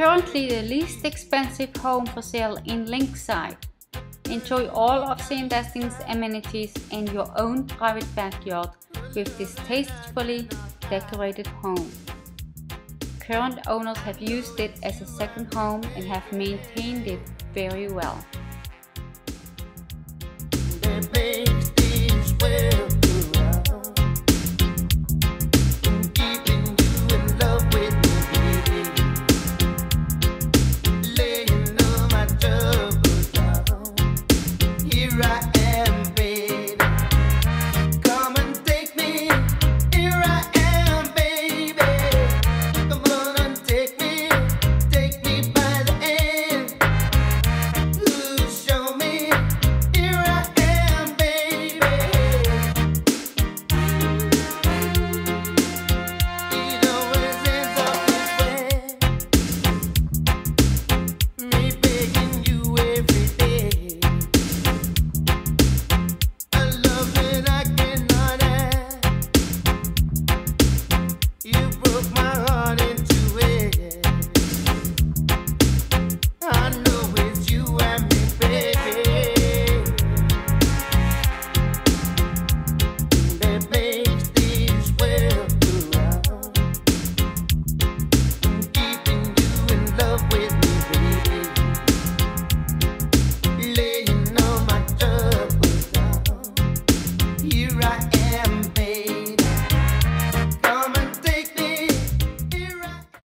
Currently the least expensive home for sale in Linkside. Enjoy all of Sandestin's amenities in your own private backyard with this tastefully decorated home. Current owners have used it as a second home and have maintained it very well.